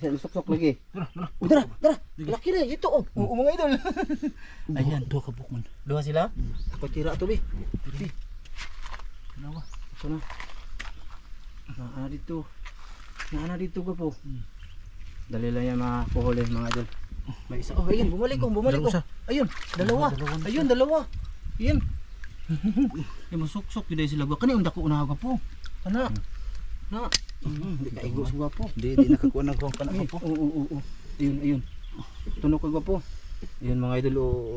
Sok-sok lagi. Tara, tara. Laki na ito oh. Oo mga idol. Ayan, dua kabuk man. Dua sila. Ako tira to bi. Dalawa. Ito na. Naana dito. Naana dito ka po. Dali lang yan mga kuhuli mga idol. May isa. Oh, ayun, bumalik ko. Ayun, dalawa. Ayun, dalawa. Ayun. Yung masuk-sok yun sila. Kani yung dako unahaw ka po. Kana. Na. Hindi ka igos gwapo. Di nakakuha ng kuwang kanak po. Oo. Ayun. Tunog ko gwapo. Ayun mga idol.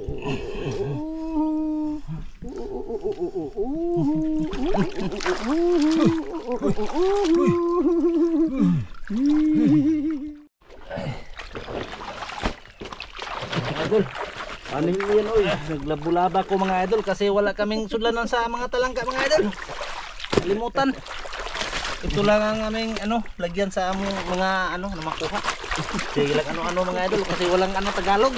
Idol. Ano yan oy? Naglabulaba ko mga idol kasi wala kaming sudlanan sa mga talangka mga idol. Limutan. Ito lang ang aming lagyan sa among mga na makuha. Sige lang ano mga idol kasi walang Tagalog.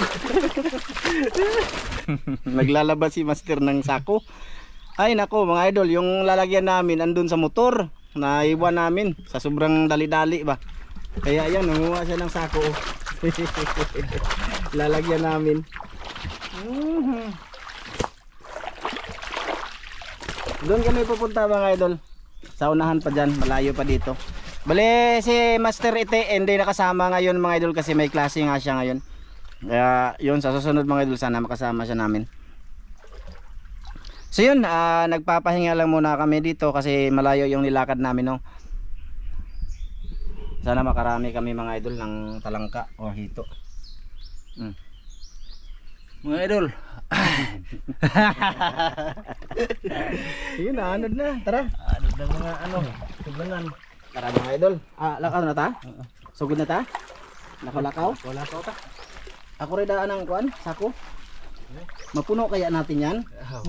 Naglalaba si Master ng sako. Ay nako mga idol, yung lalagyan namin andun sa motor. Naiwan namin sa sobrang dali-dali ba. Kaya yan, nanguha siya ng sako. Lalagyan namin. Doon kami pupunta mga idol. Sa unahan pa dyan, malayo pa dito. Bale si Master Ite hindi nakasama ngayon mga idol kasi may klase nga siya ngayon. Kaya yun, sa susunod mga idol sana makasama siya namin. So yun, nagpapahinga lang muna kami dito kasi malayo yung nilakad namin no. Sana makarami kami mga idol ng talangka o hito. Mga idol. Yun na, anod na. Tara. Anod na mga sudlanan. Tara mga idol. Lakaw na ta? Sugod na ta? Nakalakaw? Wala ka ta. Ako rin daan ng kuan, sako. Mapuno kaya natin yan?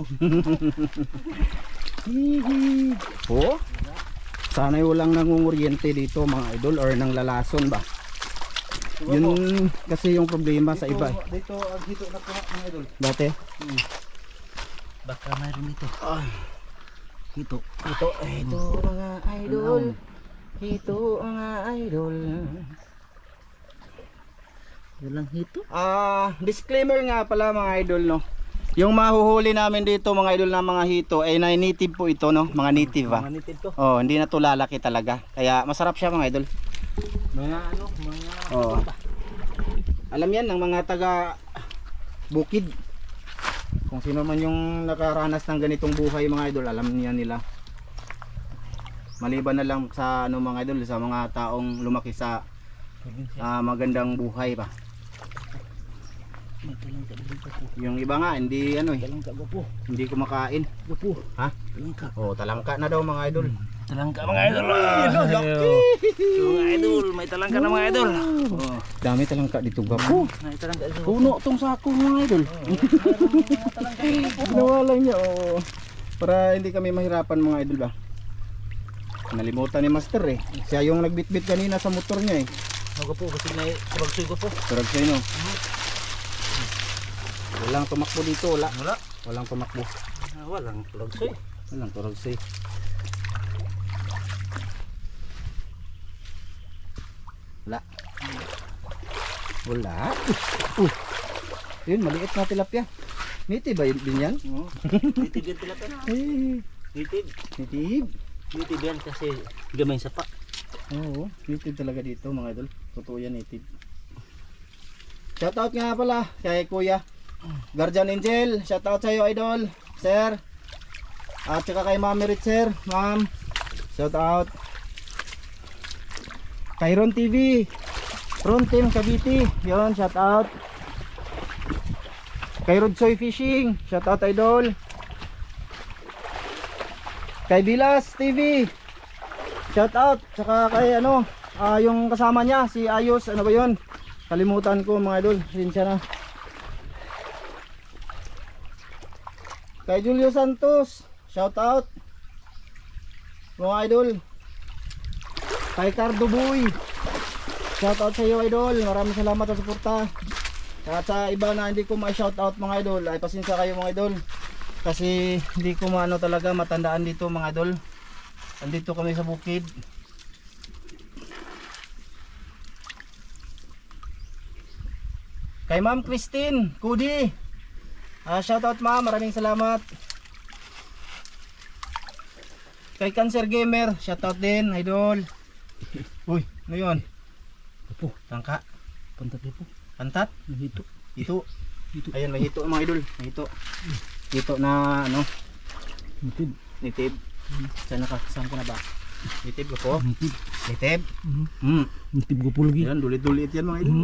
Oh? Sana'y walang nangunguryente dito mga idol or nang lalason ba? Yun kasi yung problema sa iba. Dito ang hito na kuha mga idol. Dati? Baka mayroon ito. Hito. Ito mga idol. Ito mga idol. Walang hito. Disclaimer nga pala mga idol no. Yung mahuhuli namin dito mga idol na mga hito ay native po ito no, mga native ba. Mga native to. Oh, hindi na to lalaki talaga. Kaya masarap siya mga idol. Mga Alam yan ng mga taga bukid. Kung sino man yung nakaranas ng ganitong buhay mga idol, alam niya nila. Maliban na lang sa mga idol, sa mga taong lumaki sa magandang buhay pa. Yung iba nga hindi talangka po. hindi kumakain. Po. Ha? Talangka. Oh, talangka na daw mga idol. Talangka mga idol. Laki. Mga idol, may talangka na mga idol. Oh, dami talangka dito gapo. May talangka dito. Puno tong sako mga idol. Ginawa lang niya para hindi kami mahirapan mga idol ba. Nalimutan ni Master Siya yung nagbitbit kanina sa motor niya Ako po kasi may kuragsoy ko po. Kuragsoy no. Walang tumakbo dito, walang tumakbo. Walang kuragsoy. Walang kuragsoy. Wala. Yun, maliit na tilapia. Native ba din yan? Native yan tilapia. Native. Native yan kasi gamay sa pa. Oo, native talaga dito mga idol. Totoo yan, native. Shoutout nga pala kay Kuya Guardian Angel. Shoutout sa iyo idol, sir. At saka kay Ma'am Merit sir, ma'am. Shoutout. Kay Ron TV, Ron Team Cavite. Yun, shoutout. Kay Rodsoy Fishing, shoutout idol. Kay Bilas TV, shoutout. Saka kay yung kasama niya si Ayos, ano ba yun? Kalimutan ko mga idol, sinsya na. Kay Julio Santos, shoutout mga idol. Kay Cardo Boy, shoutout sa iyo idol, maraming salamat sa suporta. At sa iba na hindi ko ma-shoutout mga idol, ay pasensya kayo mga idol. Kasi hindi ko talaga matandaan dito mga idol. Andito kami sa bukid. Kay Ma'am Christine Kudi. Shoutout ma'am, maraming salamat. Kay Cancer Gamer, shoutout din, idol. Uy, ano yun? Apo, Tangka, pantat po. pantat, Hito. hito. Hito. Ayan, may hito mga idol, may hito. Hito na ano, Nitib. nitib. Saan ko na ba? Nitib ko po. Nitib. Nitib. Mhm. Nitib ko po lagi. Yan, dulit-dulit yan mga idol.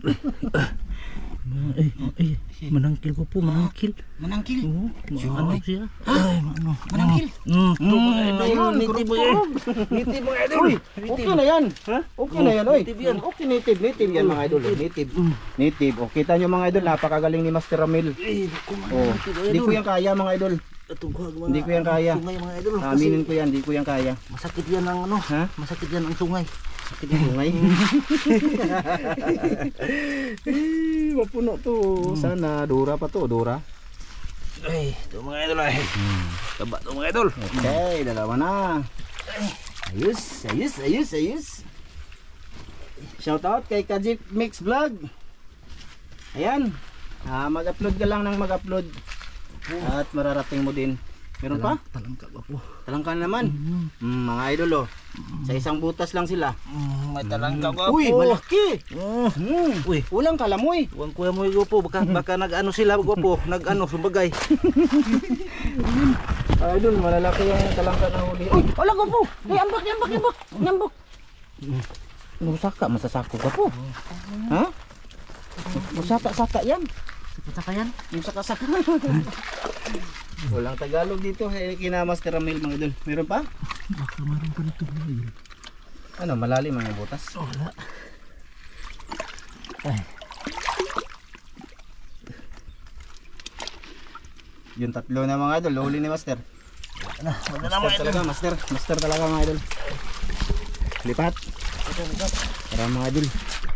Ay, manangkil ko po, manangkil. Manangkil. Oo, ano siya? Ay, ano? Manangkil. Ayun, nitib mo yan. Nitib mo idol. Uy, okay na yan. Ha? Okay na yan, oy. Nitib yan. Okay, native yan mga idol. Native. Native. O, kita nyo mga idol, napakagaling ni Master Ramil. Ay, naku, Oh, hindi ko yan kaya mga idol. Hindi ko yan kaya. Sungay mga idol. Aminin ko yan, hindi ko yan kaya. Masakit yan ang ano. Ha? Masakit yan ang sungay. Sakit yung sungay. Mapuno to. Sana, Dora pa to, Dora. Ay, ito mga idol ay. Taba ito mga idol. Okay, dalawa na. Ayos, ayos, ayos, ayos. Shoutout kay Kajik Mix Vlog. Ayan. Mag-upload ka lang ng mag-upload. At mararating mo din. Meron pa? Talangka ba po? Talangka naman. Mga idol oh. Sa isang butas lang sila. May talangka ba po? Uy, malaki. Uy, Ulang kalamoy. huwag kuya mo po. Baka nag-ano sila po. Nag-ano, sumbagay. Idol, malalaki yung talangka na huli. Uy, wala ko po. Ay, ambak. Musaka, masasako ka po. Ha? Musaka-saka yan. Saka yan? Musaka-saka. Walang Tagalog dito. Kina Master Ramil mga idol. Meron pa? Baka meron pa nito mga idol. Ano, malalim ang butas. Wala. Ay. Yung tatlo na mga idol, huli ni Master. Wala na mga Master idol. talaga, Master talaga mga idol. Lipat. Para mga idol.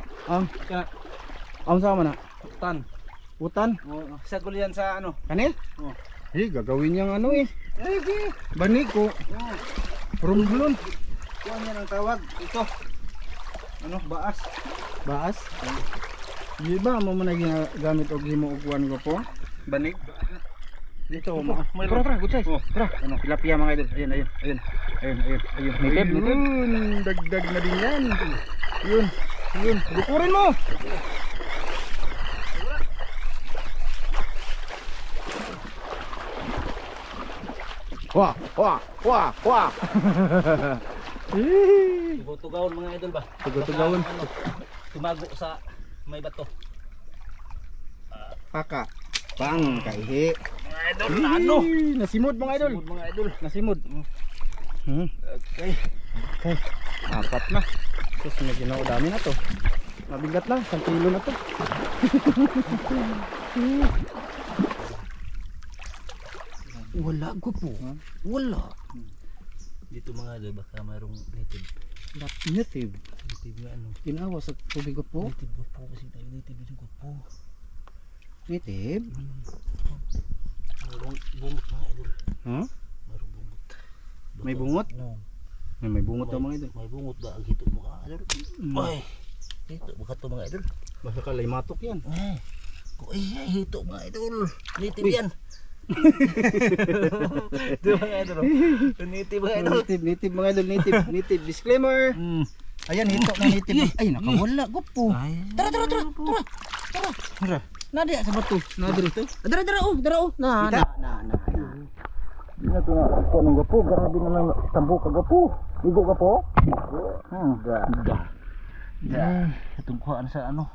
Ang sama na. Tan. Utan. Sa yan sa ano? Kanil? Oh. Gagawin niyang ano eh. Banig ko. Rumblon. Kuha niya ng tawag. Ito. Ano? Baas. Baas. Di ba mo na ginagamit og himo og kuan ko po? Banig. Dito mo. Tara, good size. Tara. Ano, tilapia mga idol. Ayun. Ayun. Dagdag na din yan. Ayun. Bukurin mo. Wah. Tugawon mga idol ba? Tugawon. Baka, ano, tumago sa may bato. Paka. Bang, kaihi. Mga idol na ano? Nasimod mga idol. Sumod mga idol. Nasimod. Okay. Apat na. Tapos medyo na dami na to. Mabigat na, 1 kilo na to. Wala ko po. Wala. Dito mga idol baka mayroong native. Native. Native na ano. Ginawa sa tubig ko po. Native ko po kasi tayo native din ko po. Native? Mayroong bungot mga idol. Ha? Mayroong bungot. May bungot? No. May bungot to mga idol. May bungot ba ang hito mo ka idol? Ay. Hito baka to mga idol. Basta ka limatok yan. Ay, hito mga idol. Native Uy. yan. Ito mga idol. Native mga idol. Native mga idol, native. Disclaimer. Ayan, hito na native. Ay, nakawala ko po. Tara. Nadi sa bato. Nadi rito. Dara. Na. Dito na ako ng gapo, grabe na lang tambo ka gapo. Igo gapo. Itong kuhaan sa ano.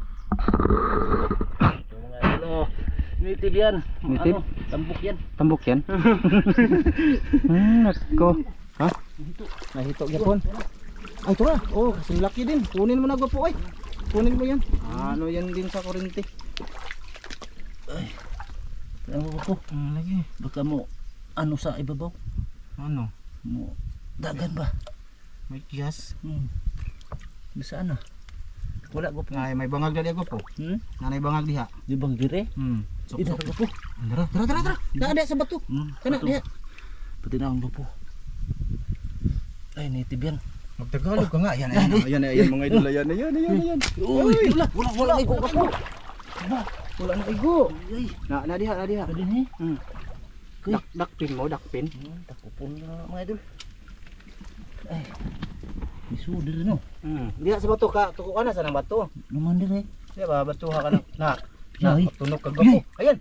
Ito mga idol. Native yan. Native? Ano, tambok yan. Tambok yan. Nako. Ha? Nahito gyapon. Ay, tura. Oh, kasi laki din. Kunin mo na gapo ay. Kunin mo yan. Ano yan din sa kurente. Ay. Ano ko? Lagi. Baka mo ano sa ibabaw? Ano? Mo dagan ba? May kiyas. Saan na? Wala ko po. Ay, may bangag dali ako po. Nanay bangag diha. Di bang dire? Sok. Ida ko po. Tara. Ada sa bato. Kana diha. Pati na ang po. Ay, native yan. Magtagalog ka nga. Ayan mga idol. Ayan. Uy, wala may ko po. Wala na igo. Ay, Na diha. pwede ni. Dakpin mo, dakpin. Takupon na mga idol. Ay. Isuder no. Diha sa bato ka, tuko ka na sa nang bato. Naman din eh. Diba ba, batuha ka na. Ay. Tunog ka gapo. Ayan,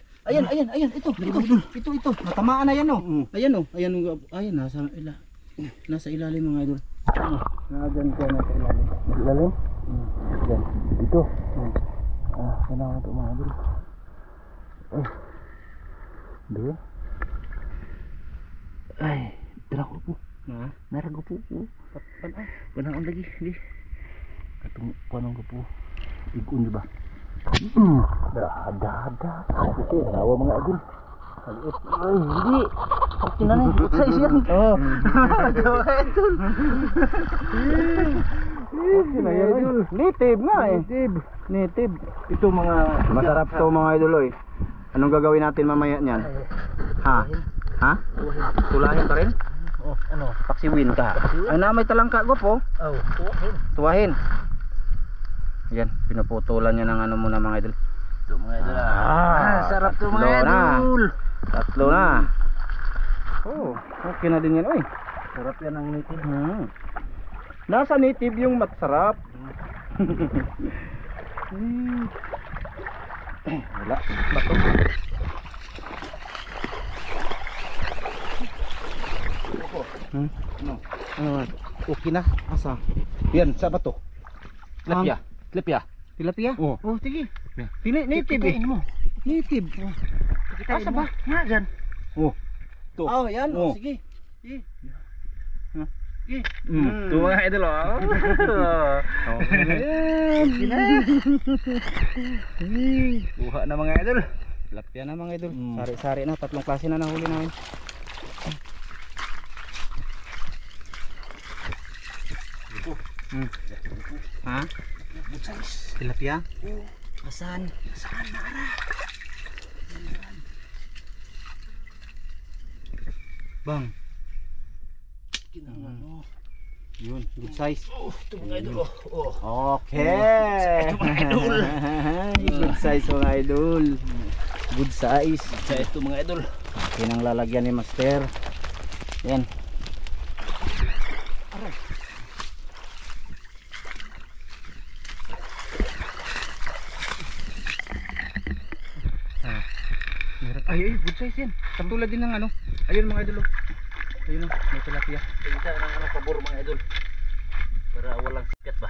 ito. Natamaan na yan, oh. Ayan, nasa ilalim mga idol. Nadyan ko na sa ilalim. Lalim? Yan. Dito. Kailangan ito mga idol. Dua. Ay, dara ko po. Narago po. Panahon lagi. Di. Katong panahon ko po. Igun ba? Ada. Ito, nawa mga idol. Maliit. Ay, hindi. Okay na na. Size yan. Oh. Okay na yan, idol. Native nga eh. Native. Ito mga masarap to mga idol oy. Anong gagawin natin mamaya niyan? Ha? Tulahin pa rin? Ano? Paksiwin ka. Ay na may talangka go po. Tuwahin. Yan, pinuputulan niya ng ano muna mga idol. Ito mga idol. Sarap to mga Tatlo na. idol. Tatlo na. Oh, okay na din yan oy. Sarap yan ang native. Nasa native yung masarap. Wala. Bato. Ano? Okay na. Asa? Yan, sa bato. Tilapia. Tilapia? Oh. Oh, sige. Yeah. Native eh. mo. Native. Asa ba? Nga dyan. Oh. Ito. Oh, yan. Oh. Oh, sige. Sige. Sige. Ito mga idol. Buha na mga idol. Tilapia na mga idol. Sari-sari na. Tatlong klase na nahuli namin. Ha? Tilapia? Asan? Bang. Yun, good size. Ito mga idol. Okay. Ito mga idol. Good size mga idol. Good size. Sa ito mga idol. Okay nang lalagyan ni Master. Yan. Ay, good size yan. Katulad din ng ano. Ayun mga idol. Ayun o, may tilapia. Tingnan ng ano pabor mga idol. Para walang sikat ba?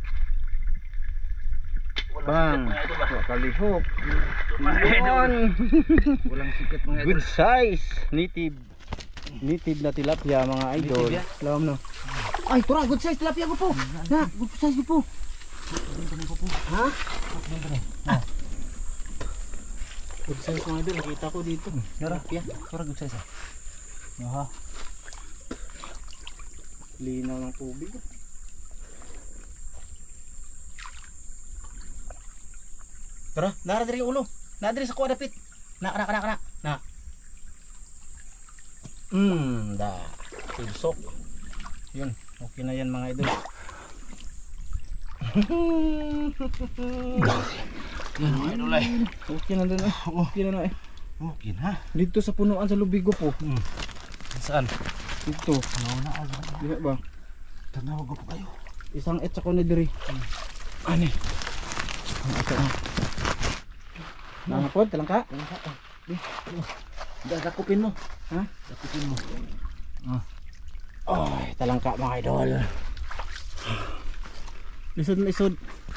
Bang. Sikat mga idol ba? Kalihok. Mga idol. Walang sikat mga idol. Good size. Native. Native na tilapia mga idol. Native, ya? Alam no. Ay, tura, good size tilapia ko po. Na, good size ko po. Ha? Good size mga idol, nakita ko dito. Tilapia. Tura good size. Aha. Linaw ng tubig. Tara, nara diri ulo. Na diri sa kuha dapit. Na. Da. Tulsok. Yun, okay na yan mga idol. Yan mga idol ay. Okay na din eh. Okay na eh. Okay na. Dito sa punuan sa Lubigo po. Saan? Dito. Nauna agad. Diba ba? Tanaw ko po kayo. Isang et sa ko ni diri. Ani. Ang asa na. Nangapod, talang ka? Dakupin mo. Ha? Dakupin mo. Ay, talangka mga idol. Lisod.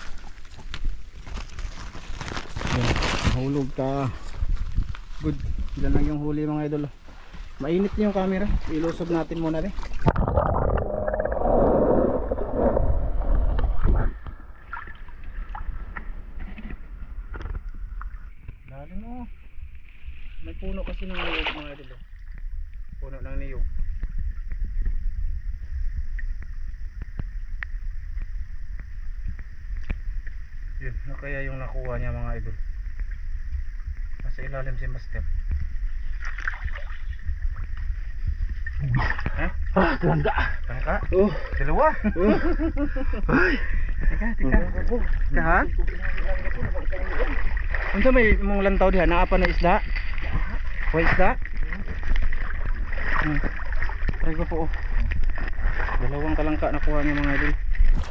Yan, nahulog ka. Good. Ilan lang yung huli mga idol. Mainit yung camera. Ilusob natin muna rin. Lalim mo. May puno kasi ng niyog mga idol. Puno ng niyog. Yun, ano kaya yung nakuha niya mga idol? Nasa ilalim si Master. Ha? Tangka. Tangka? Oh. Dalawa? Ay. Teka. Ha? Unsa may mong lantaw diha naa pa na isda? Wa isda? Try ko po. Oh. Dalawang talangka nakuha niya mga idol.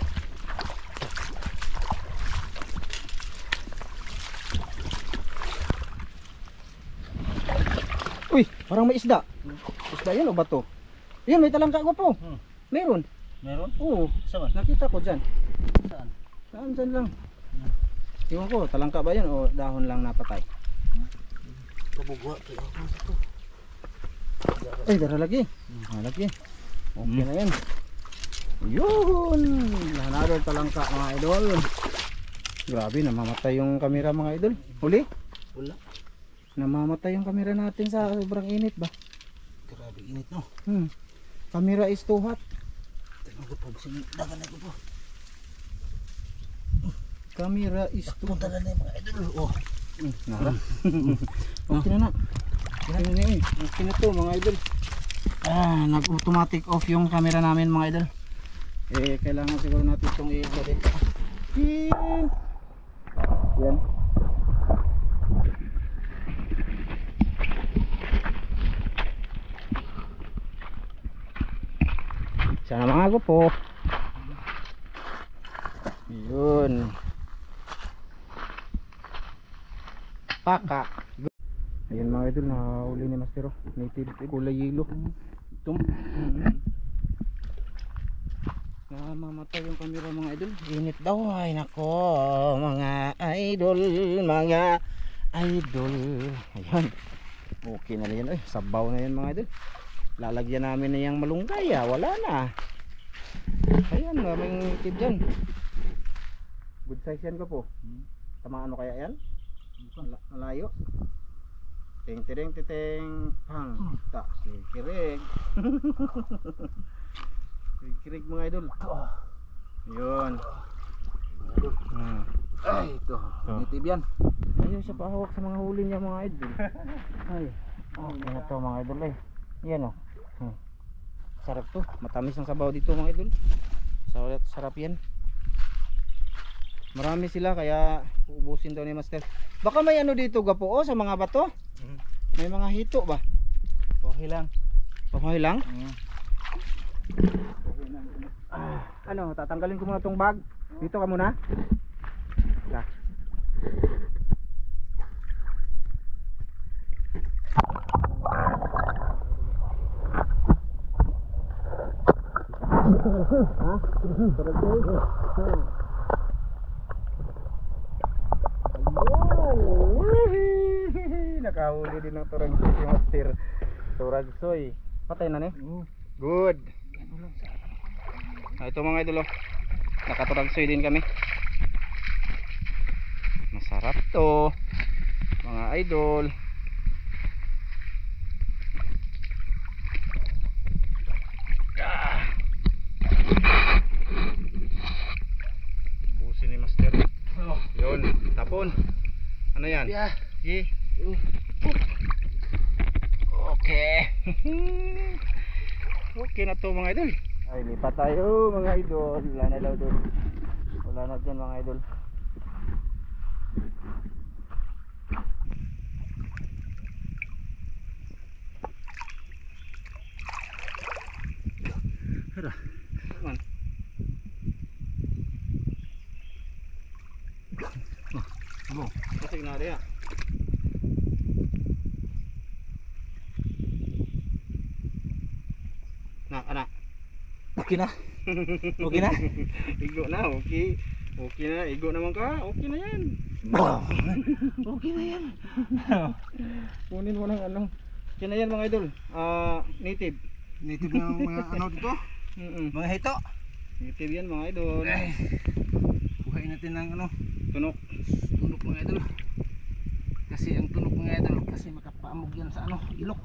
Uy, parang may isda. Isda yan o bato? Yun, may talangka ko po. Meron. Meron? Oo, Saan? nakita ko dyan. Saan? Saan dyan lang? Iwan ko, talangka ba yan o dahon lang napatay? Kabugwa. Ay, dara lagi. Lagi. Okay na yan. Yun. Another talangka mga idol. Grabe, namamatay yung kamera mga idol. Huli? Wala. Namamatay yung kamera natin sa sobrang init ba? Grabe init no. Kamera is too hot. Tingnan ko po. Dagan na ko po. Kamera is too hot. Punta na mga idol. Oh. Nara. Okay na na. Okay na to mga idol. Nag-automatic off yung camera namin mga idol. Kailangan siguro natin itong i-edit. Yan. Sana mga po. Yun. Paka. Ayan mga idol, nahuli ni Master. Native kulay yelo. Namamatay yung camera mga idol. Init daw. Ay nako mga idol. Mga idol. Ayan. Okay na yan. Ay, sabaw na yan mga idol. Lalagyan namin na yung malunggay. Wala na. Ayan, may tip dyan. Good size yan ko po. Tamaan mo kaya yan? Malayo. Ting ting ting pang. Tak, kikirig. Kikirig mga idol. Yun. Ay, ito. Native yan. Ayun siya pahawak sa mga huli niya mga idol. Ay. Okay na to mga idol eh. Yan o. Sarap to. Matamis ang sabaw dito mga idol. Sarap yan. Marami sila kaya uubusin daw ni Master. Baka may ano dito gapo sa mga bato. May mga hito ba? Okay lang. Okay lang? Ano, tatanggalin ko muna tong bag. Dito ka muna. Da. Nakahuli din ng turagsoy si Master. Turagsoy. Patay na ni? Good. Ito mga idol, nakaturagsoy din kami. Masarap to mga idol. Busin ni Master. Yun, tapon. Ano yan? Yeah. Okay. Okay na to mga idol. Ay, lipat tayo mga idol. Wala na daw doon. Wala na dyan mga idol. Hara. Aman. Oh, kasig na rin. Anak. Okay na. Okay na. Igo na, okay. Okay na, igo naman ka. Okay na yan. Okay na yan. Kunin mo ng ano. Okay na yan mga idol. Native. Native na mga ano dito? Mga hito. Native yan mga idol. Kuhain natin ng ano, Tunok. tunok mga idol. Kasi ang tunok mga idol, kasi makapaamog yan sa ano, ilok.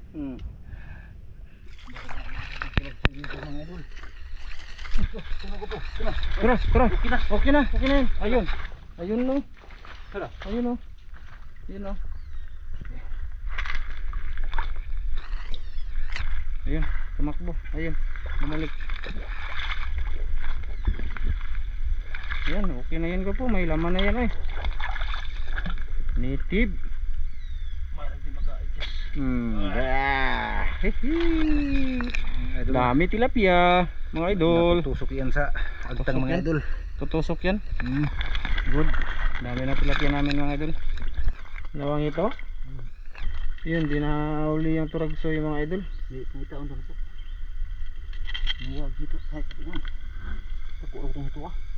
Dito mga idol. Tara. Okay na yan. Ayun no. Tara. Ayun no. Ayun no. Ayun, tumakbo. Ayun, bumalik. Yan, okay na yan ko po. May laman na yan eh. Native. Hihi. Dami tilapia, mga idol. Tusok yan sa agtang mga idol. Tutusok yan. Good. Dami na tilapia namin mga idol. Lawang ito. Yun, di na uli yung turagsoy mga idol. Di pumita on po. Huwag dito kahit yan. Takuha ko ito ah.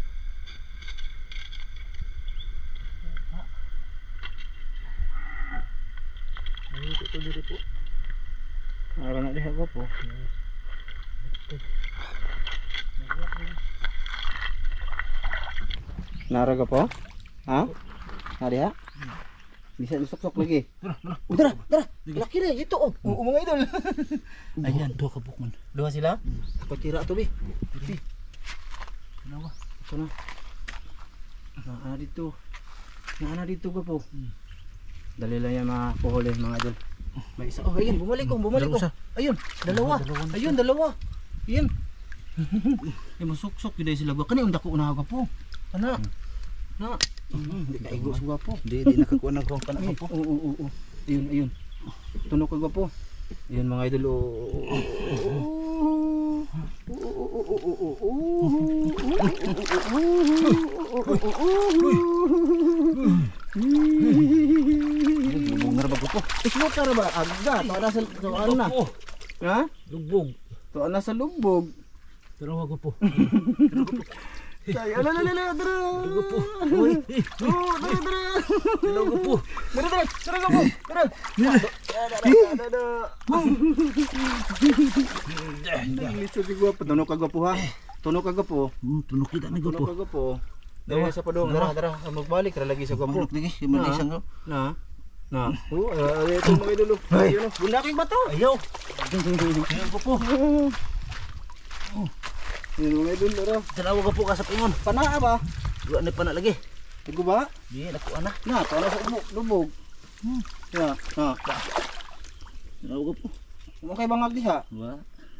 Ay, ito dito po. Araw na diha ko po. Naraga po? Ha? Nari ha? Bisa susok-sok lagi. Dara, dara. Laki na ito oh. Oo mga idol. Ayan, dua ka bukman. Dua sila? Patira to bi. Nawa. Ito na. Naana dito. Naana dito ko po. Dali lang yan mga kuhuli mga idol. May isa. Oh, ayun, bumalik ko, bumalik ko. Ayun, dalawa. Ayun, dalawa. Ayun. Ay masuksok yun sila. Kani unda ko unaga po. Ana. Na. Hindi ka igos gwapo. Di nakakuha ng kong panak po. Oo. Ayun, ayun. Tunog ko gwapo. Ayun mga idol. Lubog na ba po? Islot na ba? Agda. Tuwa na sa tuwaan na. Ha? Lubog. Tuwa na sa lubog. Dalawa ko po. Say, ala. Dalawa po. Uy. Oh, dara. Dalawa po. Dara ka po. Dara. Lisod si gwapo. Tunog ka gwapo ha. Tunog ka gwapo. Tunok kita ni Tunog po. ka gwapo. Dara sa padong. Dara. Magbalik ra lagi sa gwapo. Tunok lagi, yung isang ko. Na. Oh, ito mga idolo. Ayun oh. Bunda kang bato. Ayaw. Ayaw ko po. Ayun mga idol. Dara. Dalawa ko po ka sa pingon. Panaa ba? Dua ni pa na lagi. Tigo ba? Di nakuha na. Na, tuwa na sa lubog. Ya. Dalawa ko po. Mo kay bangag diha. Wa.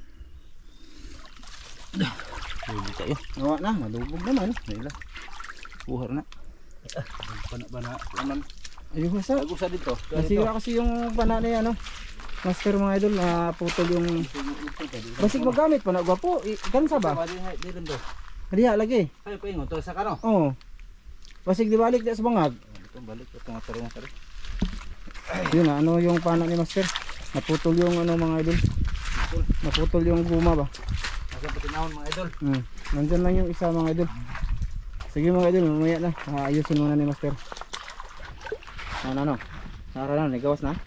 Hindi kayo. Nawa na, malubog naman. Nila. Buhar na. Pana naman. Ayun sa. Agusa dito. Nasira kasi yung pana ni ano. Master mga idol na putol yung basig magamit pa na gwapo. Gansa ba? Di rin do. Diha lagi. Ay pingon to sa kano. Oo. Basig di balik di sa bangag. Ito balik ito nga tarong sa. Yun na, ano yung pana ni Master? Naputol yung ano mga idol. Naputol yung guma ba? Asa patinahon mga idol. Nandyan lang yung isa mga idol. Sige mga idol, mamaya na. Ayusin muna ni Master. Ano? Nara na, nagawas na?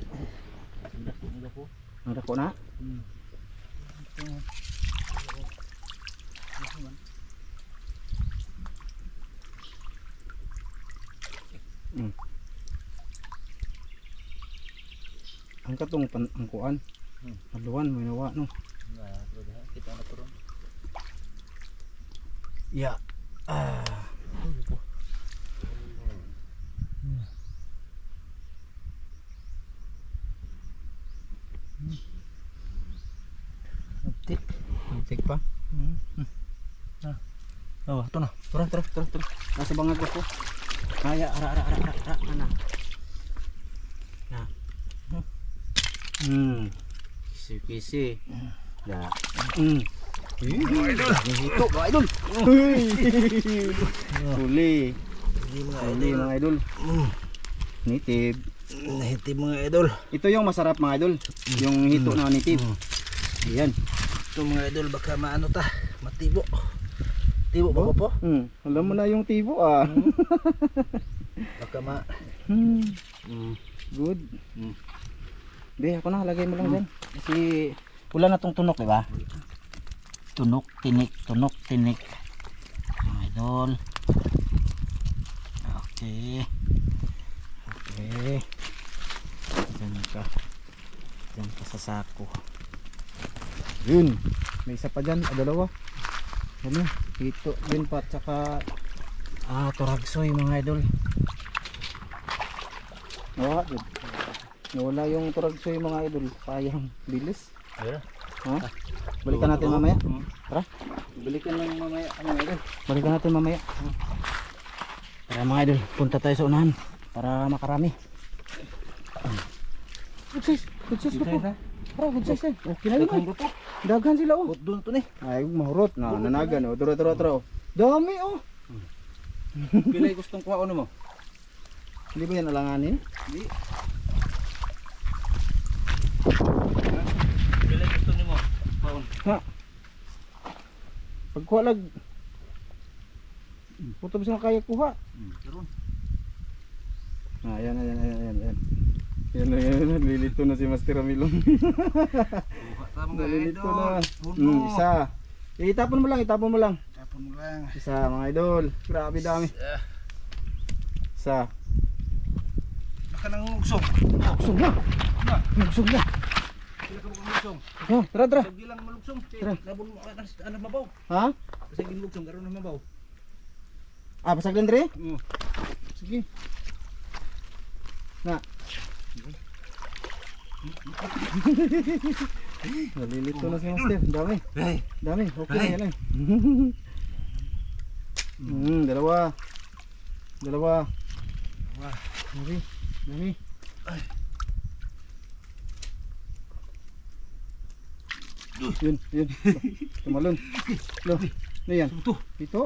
Nadako na? Ang katong angkuan. Haluan, may nawa no. Kita na turon. Ya. Tik pa. Oh, ito na. Tara. Nasa bangag ko po. Kaya ara ana. Na. Kisi. Ya. Idol. Ito, mga idol. Huli. Huli mga idol. Native. Nahitim mga idol. Ito yung masarap mga idol. Yung hito na native. Ayan. Ito mga idol baka maano ta, matibo. Tibo ba po? Alam mo na yung tibo ah. Baka Good. Di ako na lagay mo lang dyan. Kasi wala na tong tunok, di ba? Tunok, tinik. Mga idol. Okay. Diyan ka sa sako. Yun. May isa pa dyan. Dalawa. Ano? Ito din pa. Tsaka turagsoy mga idol. Nawala yung turagsoy mga idol. Sayang. Bilis. Ha? Balikan natin mamaya. Tara. Balikan lang mamaya mga idol. Balikan natin mamaya. Tara mga idol. Punta tayo sa unahan. para makarami. Good size ko po. Para good size eh. Okay na yun. Daghan ko po. Dagan sila oh. Doon to ni. Ay, mahurot na nanagan oh. Turo. Dami oh. Pilay gustong kuha mo. Hindi ba yan alanganin? Di. Pilay gusto nimo. Paon. Ha. Pagkuha lag. Puto bisa kaya kuha. Karon. Ah, yan. Yan, lilito na si Master Ramilon. Kuha ta mga Nalilito idol. na. Isa. Itapon mo lang. Tapon mo lang. Isa mga idol. Grabe dami. Isa. Baka nang ugsong. Magsog na. Magsog na. Sila ka magsong. Oh, tara. Sige lang malugsong. Tara. Labon mo ano mabaw. Ha? Kasi gilugsong karon na mabaw. Ah, pasag lang dre? Oo. Sige. Na. Nalilito na si Master. Dami. Hey. Dami. Okay Ay. na yan. Dalawa. Wah. Dami. Yun. Tumalon. Lo. Ano yan? Ito. Hito?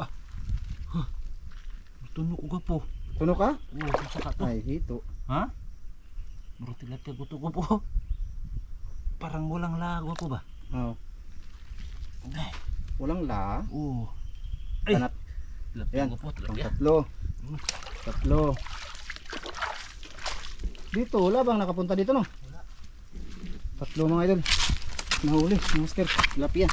Tunog ko po. Tuno ka? Oo, saka to. Ay, hito. Ha? Muro tilapia gusto ko po. Parang walang lago po ba? Oh. Ay. Walang la. Oo. Ay. Tanat. Tilapia Yan. ko po, Ang tilapia. tatlo. Dito, wala bang nakapunta dito no? Wala. Tatlo mga idol. Nahuli, Master. Tilapia.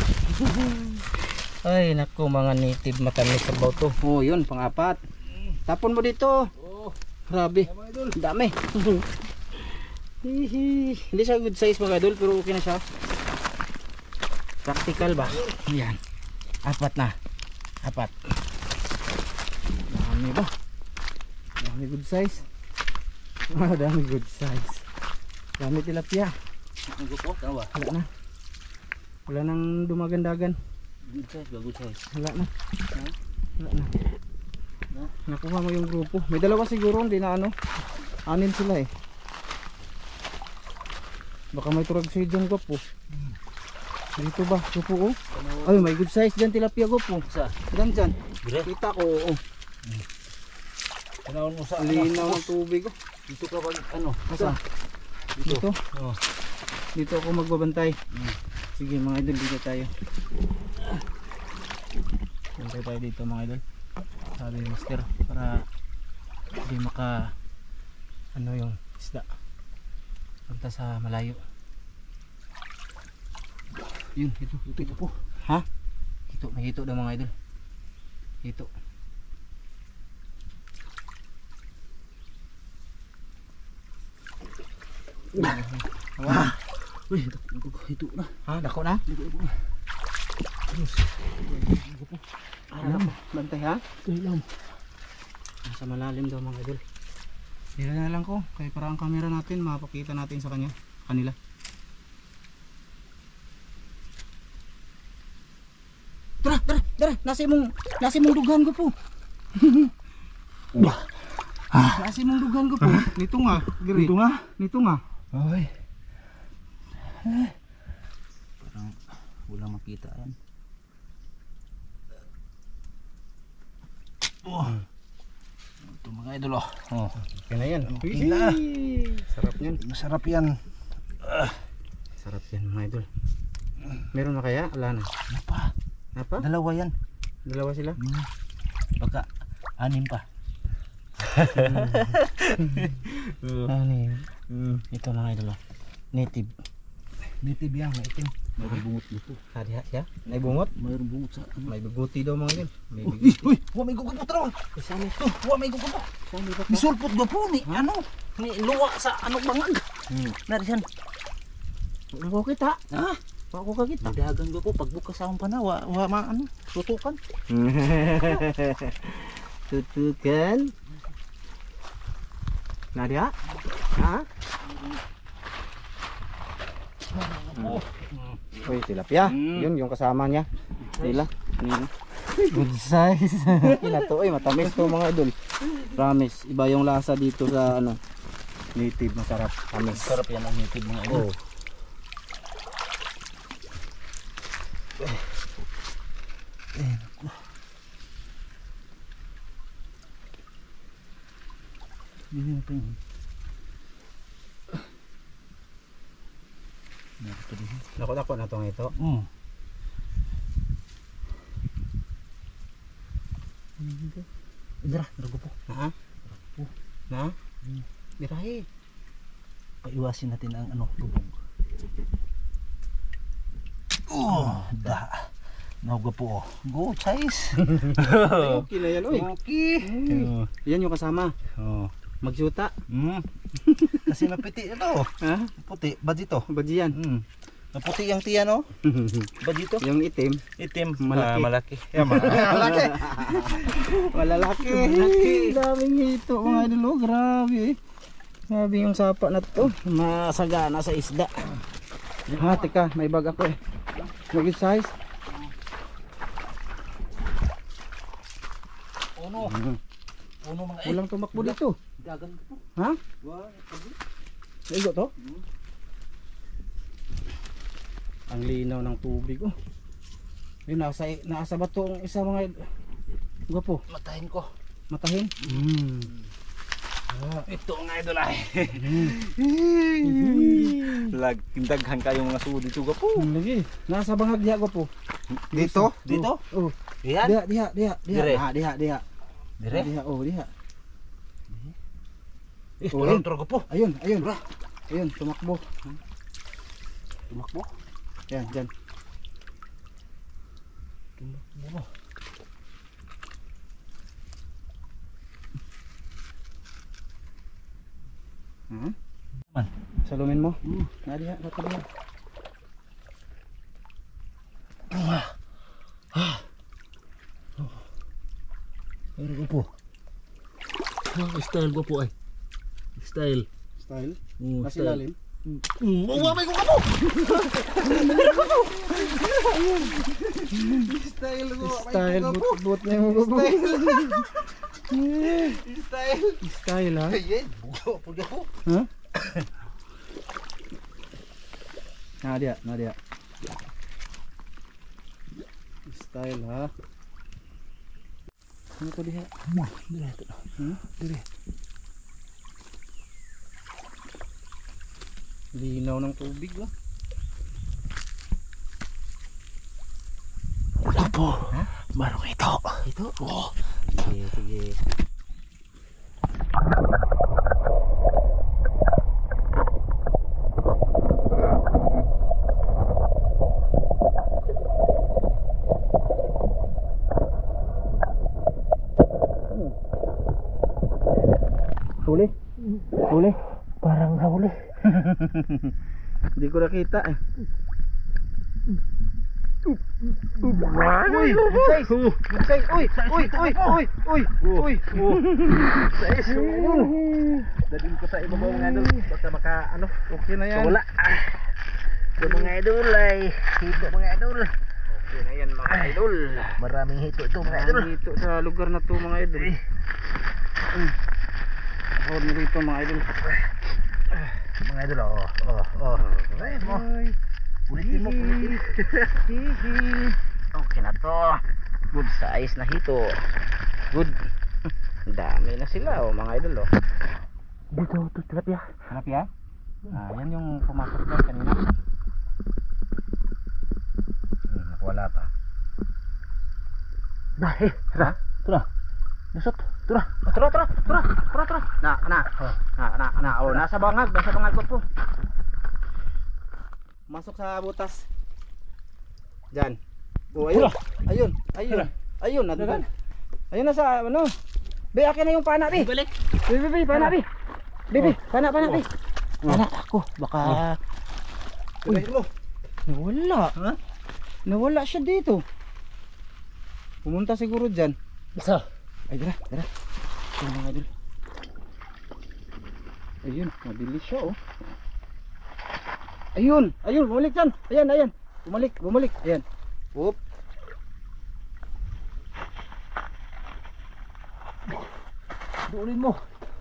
Ay, nako mga native matamis sa baw to. Oh, yun, pang-apat. Tapon mo dito. Oo. Grabe. Mga idol. Dami. Hihi. Hindi siya good size mga idol, pero okay na siya. Practical ba? Yan. Apat na. Dami ba? Dami good size. Dami good size. Dami tilapia. Ang gupo, tama ba? Wala nang dumagandagan. Good size, good size. Wala na. Nakuha mo yung grupo. May dalawa siguro, hindi na ano. Anin sila eh. Baka may turag sa dyan ko po. Dito ba? Grupo oh. Ay, may good size dyan tilapia ko po. Sa? Dyan. Dire? Kita ko oh. Tanawon mo sa Linaw ng tubig oh. Dito ka pag ano? Asa? Dito. Oo. Dito ako magbabantay. Sige mga idol, dito tayo. Bantay tayo dito mga idol. Sabi ni Master para hindi maka ano yung isda. Punta sa malayo. Yun, ito po. Ha? Ito, may hito daw mga idol. Hito. Wah. Uy, ito na. Ha, dako na? Terus. Ano? Bantay ha? Kailan? Nasa malalim daw mga idol. Hila na lang ko. Kaya para ang camera natin, mapakita natin sa kanila. Tara. Nasa imong dughan ko po. Nasa imong dughan ko po. Nito nga. Giri. Nito nga. Ay. Parang wala makita yan. Oh. Ito mga idol oh. Oh. Okay na yan. Okay na. Sarap yan. Masarap yan. Sarap yan mga idol. Meron na kaya? Wala na. Ano pa? Apa? Dalawa yan. Dalawa sila? Baka anim pa. Ano yun? Ito mga idol. Native. Native yan, maitim. Mayroong bungot dito. Hadi siya? May bungot? Mayroong bungot sa ano. May bibuti daw mga idol. May bibuti. Uy, huwag may gugupo taro. Isama Oh, huwag may gugupo. Isulpot ga po ni ano? Ni luwa sa ano bangag. Nariyan. Ako kita. Ha? Ako ka kita. Dagan ga po pagbukas sa akong panawa, wa ma ano, tutukan. Tutukan. Nadia? Ha? Oh. Uy, tilapia. Mm. Yun yung kasama niya. Sila. Good size. Kinato ay matamis to mga idol. Promise, iba yung lasa dito sa ano native, masarap, tamis. Sarap yan ang native mga idol. Oh. Dako-dako na tong ito. Dira, drago po. Ha? Na? Dirahi. Paiwasin natin ang ano, lubog. Oh, da. Nahuga po. Go, Chais. Okay na yan, oy. Okay. Yan yung kasama. Oh. Magsyuta. Kasi mapiti ito. Ha? Puti, badito. Badji yan. Maputi yung tiyan, no? Badito. Yung itim. Itim. Malaki. Malaki. Yeah, malaki. Malalaki. Daming hito mga idol. Oh, grabe. Grabe yung sapa na to. Masagana sa isda. Ha, teka, may bag ako eh. Mag size. Uno. Uno mga Walang tumakbo dito. Dagan po. Ha? Wah, Igo to? Ang linaw ng tubig oh. Yun, nasa bato ang isa mga gwapo. matahin ko. Matahin. Ito nga idol ay. Daghan kayo mga suod dito po. Lagi. Nasa bangag diha gwapo. Dito? Dito? Oh. Yan. Diha. Dire. Diha. Dire. Diha. Oh, diha. Oh, ayun, turo ko po. Ayun. Ayun, tumakbo. Tumakbo. Yan, dyan. Tumakbo. Man. Salumin mo. Diha, diha. Turo ko po. Style ko po ay. Style. Style. Style. Lalim. Umamay ko ka po! Style ko. Style. But na yung gwapo. Style ha? Ayan. Puga po. Ha? Nadia. Style ha? Ano ko diha? Dire. Dire. Linaw ng tubig oh. Ito po. Marong ito. Ito? Oh. Sige. Huli? Parang nahuli. Hindi ko nakita eh. Uy! Size! Uy! Size! Dadin ko sa ibabaw mga idol. Basta maka ano. Okay na yan. Wala. Ito mga idol ay hito mga idol. Okay na yan mga idol. Maraming hito ito mga idol. Dito sa lugar na to mga idol. Oh, nilito mga idol. Mga idol Ayun mo. Ulitin mo. Okay na to. Good size na hito. Good. Dami na sila mga idol Dito, tilapia. Tilapia? Yan yung pumasok na kanina. Wala pa. Dahil, tara. Nasot, tara. Nasa bangag ko po. Masok sa butas. Diyan. Oh, ayun. Ayun. Ayun na sa ano. Be, akin na yung pana, be. Balik. Be, pana, be. Be, pana, be. Pana ako, baka Uy, mo. nawala. Ha? Nawala siya dito. Pumunta siguro diyan. Basta. Ay, dara. Ito mga idol. Ayun, mabilis siya Ayun, bumalik dyan. Ayan. Bumalik. Ayan. Oop. Habulin mo.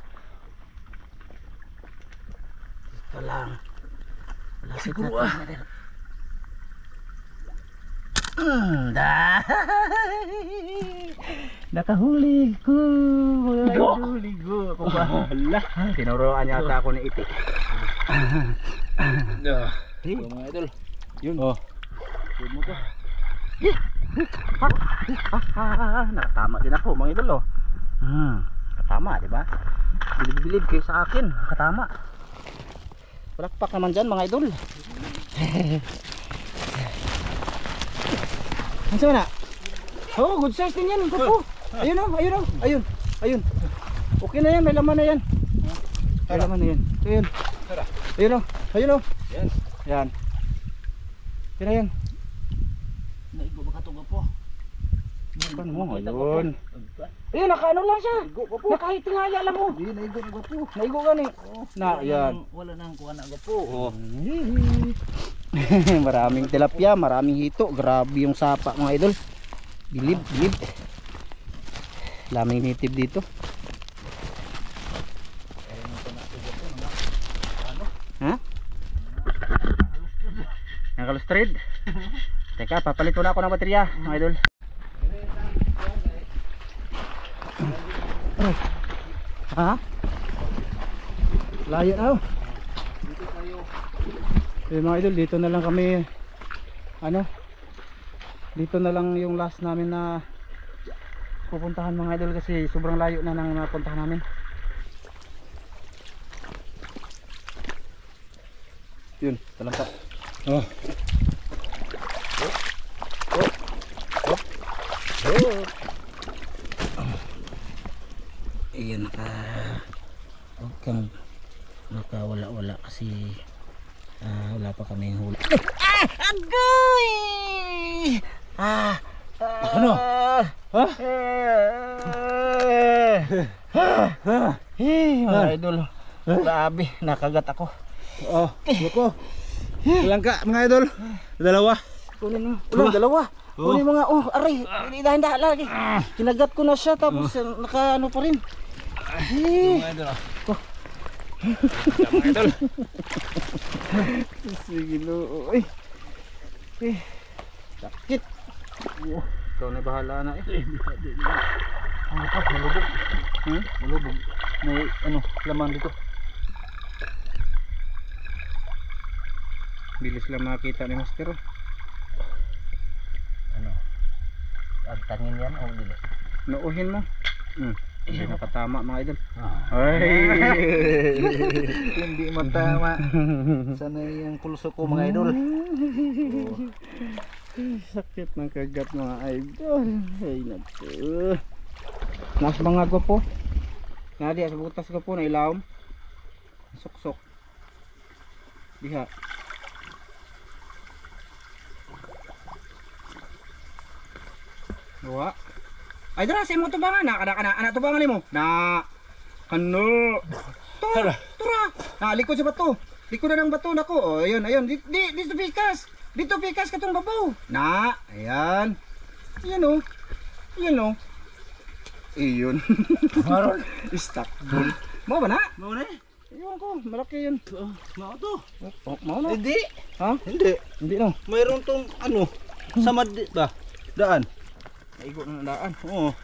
Ito lang. Wala siguro nakahuli ko. Nakahuli ko. Ako bahala. Tinuruan yata ako ni Iti. Mga idol. Yun. Oh. Yun mo to. Nakatama din ako mga idol oh. Nakatama di ba? Bilib-bilib kayo sa akin. Nakatama. Palakpak naman dyan mga idol. Ano sa na? Oh, good size din yan. Kapo. Ayun oh, ayun oh. Ayun. Ayun. Okay na yan, may laman na yan. May laman na yan. Ayun. Ayun oh. Ayun oh. Yan. Yan. Yan na yan. Naigo ba ka po? Kan mo, ayun. Ayun, nakaano lang siya. Nakahitingaya lang mo. Hindi, naigo na po. Naigo gani. Na, yan. Wala nang kuha na po. Oh. Maraming tilapia, maraming hito. Grabe yung sapa mga idol. Bilib, bilib. Laming native dito. Ha? Nakalustrid. Teka, papalit ko na ako ng baterya mga idol. Ha? Layo na oh. Eh mga idol, dito na lang kami. Ano? Dito na lang yung last namin na pupuntahan mga idol kasi sobrang layo na nang napuntahan namin. Yun, talampak. Oh. Ayan, huwag kang wala kasi wala pa kaming huli. Agoy! Ano? Ha? Mga idol, grabe, nakagat ako. Oh, buko. Ilang ka mga idol? Dalawa. Kunin mo. Dalawa. Kunin mga, aray, dahan-dahan lagi. Kinagat ko na siya tapos naka ano pa rin. Mga idol. Mga idol. Sige lo. Sakit. Ikaw na bahala na eh. Ano pa? Malubog. Malubog. May ano, laman dito. Bilis lang makita ni Master. Ano? Ang tangin yan o dili? Nauhin mo. Hindi nakatama mga idol. Ay. Hindi matama. Sana yung pulso ko mga idol. Sakit ng kagat mga idol. Ay naku. Nas mga gwapo. Nadi sa butas ko po na ilawom. Sok-sok. Diha. Dua. Ay dara sa imo tubangan na kana tubangan nimo. Na kano. Tura. Likod sa bato. Likod na ng bato nako. Oh, ayun. Dito pikas. Dito pikas katong babaw. Na, ayan. Ayan oh. Ayan oh. Iyon. Maron. Stuck. Mau ba na? Mau na? Iyon ko, malaki yun. Mau to. Mau na? Hindi. Ha? Hindi no. Mayroon tong ano, samad ba? Daan. Naigo na daan. Oo.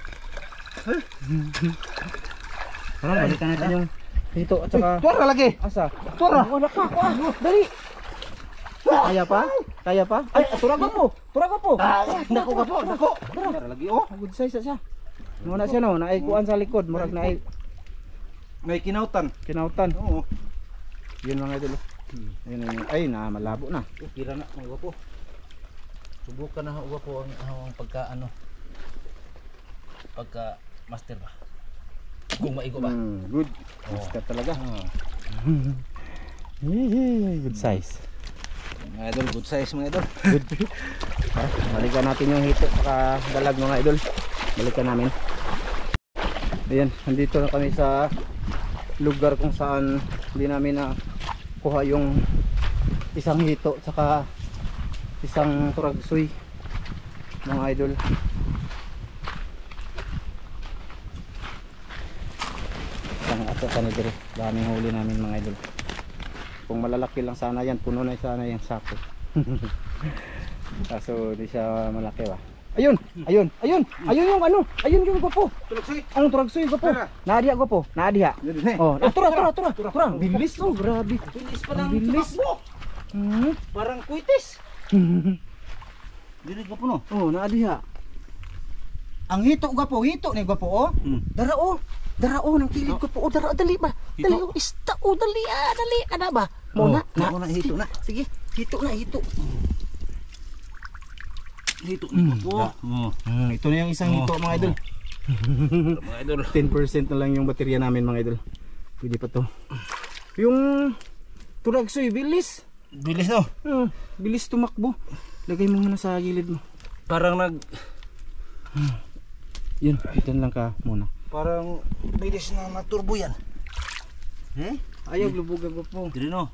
Tara, balikan natin yung dito at saka Tura lagi. asa. Tura. Wala ka. Dali. Kaya pa? Kaya pa? Ay, turago po. Turago po. Nako ka po, nako. Tara lagi oh. Good size siya. Muna siya no, naikuan sa likod, murag na May kinautan. kinautan. Oo. Yun mga idol. Ayun. Ay, na malabo na. Pira na mga gwapo. Subukan na ho po ang pagka ano. Pagka master ba. Kung maigo ba. Good. Basta talaga. Good size. Mga idol, good size mga idol. Good. Balikan natin yung hito saka dalag mga idol. Balikan namin. Ayan, nandito na kami sa lugar kung saan hindi namin na kuha yung isang hito saka isang turagsoy mga idol. isang ato sa nidiri. Daming huli namin mga idol. Kung malalaki lang sana yan, puno na sana yung sako. Kaso di siya malaki ba. Ayun, ayun, ayun, ayun yung ano, ayun yung gwapo. Tulogsoy. Anong turagsoy gwapo? Naadiha gwapo, naadiha. Oh, tura. Bilis oh, grabe. Bilis pa lang Bilis. tumakbo. Parang kuitis. Dili ka po no. Oh, naadiha. Ang hito gwapo, hito ni gwapo oh. Dara oh, nang kilid ko po. Oh, dara dali ba? Dali oh, ista oh, dali ana ba? Muna, na hito na. Sige, hito na, hito. Hito na po. Ito na yung isang hito mga idol. Mga idol. 10% na lang yung baterya namin mga idol. Pwede pa to. Yung turagsoy, bilis. Bilis no. Bilis tumakbo. Lagay mo muna sa gilid mo. Parang Yun, ito lang ka muna. parang bilis na maturbo yan. Ayaw lubog ang po. Dili no.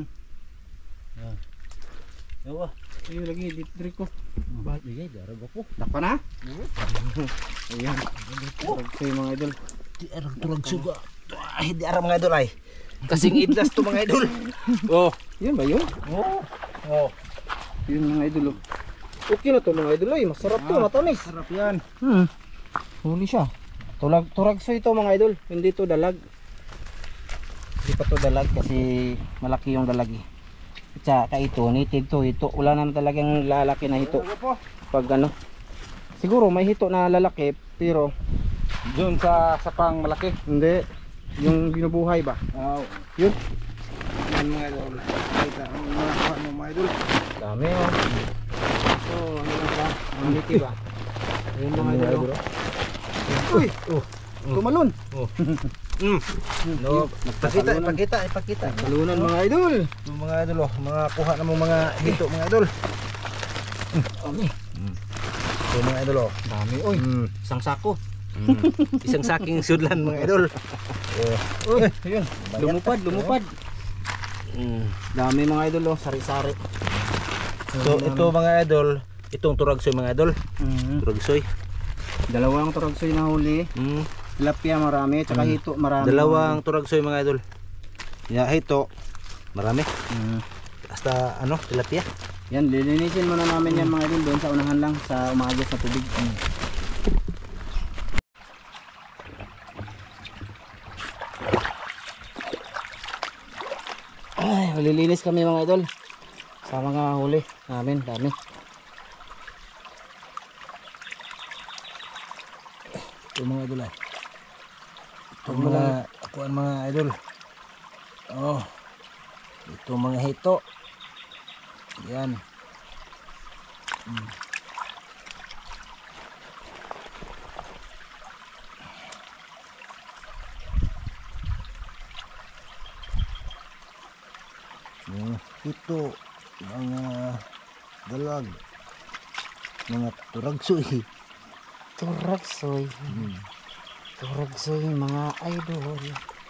Yawa. Ayaw lagi, dito ko. Bakit bigay dara po? Takpa na? Ayan. Turagsoy mga idol. Di arang turag suga. Ay, di arang mga idol ay. Kasing idlas to mga idol. Oh, Yun ba yun? oh. Yun mga idol. Okay na to mga idol. Ay, masarap to, matamis. Sarap yan. Huli siya. Turagsoy ito mga idol. Hindi to dalag. Hindi pa to dalag kasi malaki yung dalag eh. Tsaka ito, native to. Ito, wala naman talagang lalaki na hito. Pag ano. Siguro may hito na lalaki pero Doon sa pang malaki. hindi. Yung binubuhay ba? Yun. Yan mga idol. Kita ang mga kuha ng mga idol. Dami oh. So, ano lang ba? Ang native ba? Ayun mga idol. Uy! Tumalon! No, ipakita. Talunan mga idol! Yung mga idol oh, mga kuha na mga hito mga idol. Dami. Yung mga idol oh. Dami oy. Isang sako. Isang saking sudlan mga idol. Uy, ayun. Lumupad. Dami mga idol oh, sari-sari. So ito mga idol, itong turagsoy mga idol. Turagsoy. Dalawang turagsoy na huli. Tilapia marami, tsaka hito marami. Dalawang turagsoy mga idol. Ya hito marami. Hasta ano, tilapia. Yan, lilinisin muna namin yan mga idol doon sa unahan lang sa umagos na tubig. Ay, malilinis kami mga idol sa mga huli namin, dami. Ito mga idol ay. Ito mga idol. Oh. Ito mga hito. Yan. Ito mga dalag, mga turagsoy. Turagsoy. Turagsoy mga idol.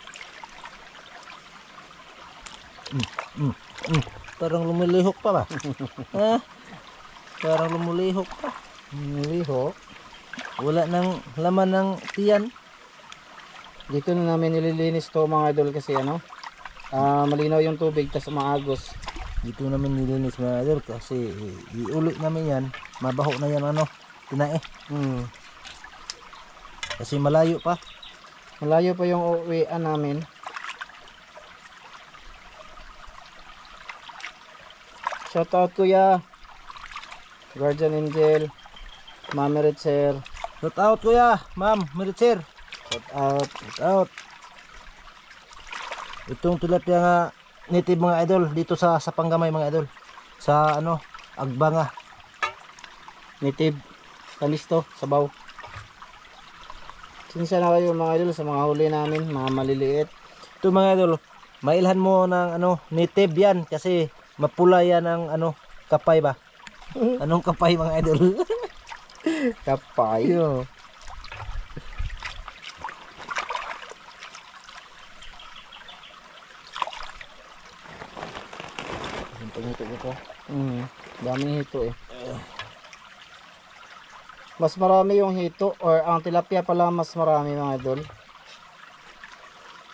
Parang lumilihok pa ba? Ha? Parang lumulihok pa. Liho. Wala nang laman ng tiyan. Dito na namin nililinis to mga idol kasi ano, malinaw yung tubig tas maagos. Dito namin nilinis mga idol kasi iulit namin yan. Mabaho na yan ano, tinae. Kasi malayo pa. Malayo pa yung uwian namin. Shout out kuya. Guardian Angel. Ma'am Meritzer. Shout out kuya, ma'am, Meritzer. Shout out. Shout out. Itong tilapia nga native mga idol dito sa Panggamay mga idol. Sa ano, Agbanga. Native. Tamis to, sabaw. Sinsya na kayo mga idol sa mga huli namin, mga maliliit. Ito mga idol, mailhan mo ng ano, native yan kasi mapula yan ang ano, kapay ba? Anong kapay mga idol? Kapay. Yo. Ito. Daming hito eh. Mas marami yung hito or ang tilapia pala mas marami mga idol.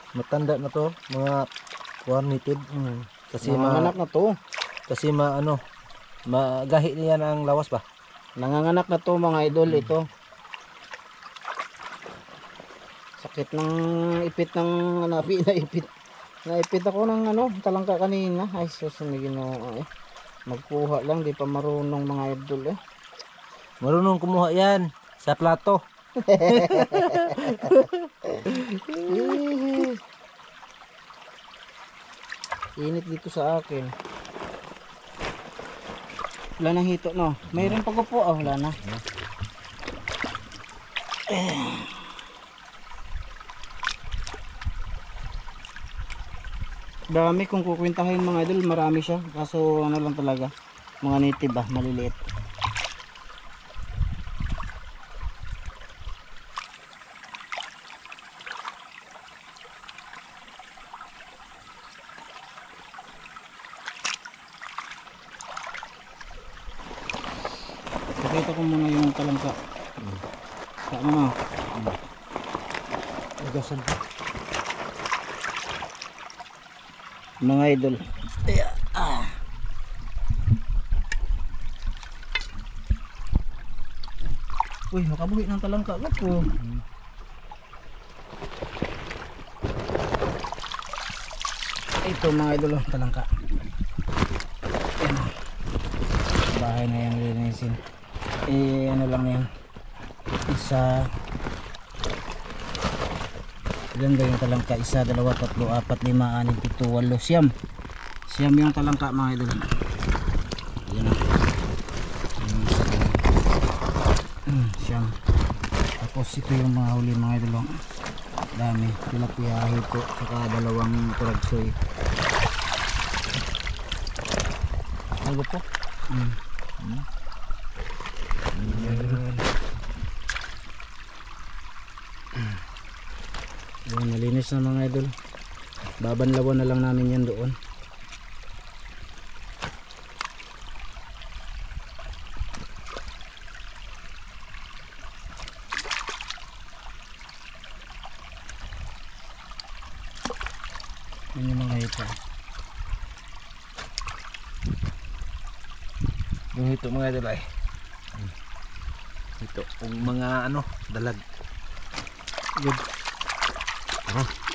Matanda na to, mga warnited. Kasi Nanganganak na to. kasi magahi niyan ang lawas ba? Nanganganak na to mga idol, ito. Sakit ng ipit ng naipit. Naipit ako ng talangka kanina. Ay sus, may Ginoo eh. Magkuha lang, di pa marunong mga idol eh. Marunong kumuha yan sa plato. Init dito sa akin. Wala nang hito no. Mayroon pa ko po. Wala na. Dami kung kukwentahin mga idol. Marami siya. Kaso ano lang talaga. Mga native maliliit. Pakita ko muna yung talangka. Saan mo? Agasan. Mga idol. Uy, makabuhi ng talangka ko. Ito mga idol, talangka. Ayan. Bahay na yan linisin. Ano lang yan. Isa. Ilan ba yung talangka? Isa, dalawa, tatlo, apat, lima, anim, pito, walo, siyam. Siyam yung talangka mga idol. Ayan na. Siyam. Tapos ito yung mga huli mga idol. Dami. Tilapia, hito, saka dalawang turagsoy. Ano po? Ayan, nalinis na mga idol. Babanlawan na lang namin yan doon. Yan yung mga ito. Yung ito mga idol ay. Ito, yung mga dalag. Good. Oh.